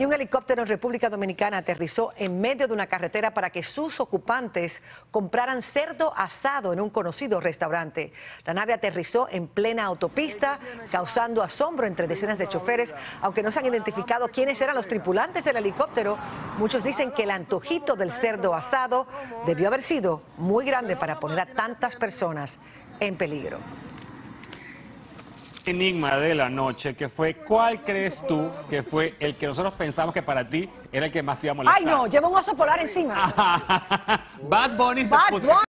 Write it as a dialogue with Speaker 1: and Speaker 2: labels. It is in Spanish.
Speaker 1: Y un helicóptero en República Dominicana aterrizó en medio de una carretera para que sus ocupantes compraran cerdo asado en un conocido restaurante. La nave aterrizó en plena autopista, causando asombro entre decenas de choferes. Aunque no se han identificado quiénes eran los tripulantes del helicóptero, muchos dicen que el antojito del cerdo asado debió haber sido muy grande para poner a tantas personas en peligro.
Speaker 2: Enigma de la noche, que fue, ¿cuál crees tú que fue el que nosotros pensamos que para ti era el que más te iba a molestar?
Speaker 3: Ay, no, lleva un oso polar encima.
Speaker 2: Bad Bunny se puso...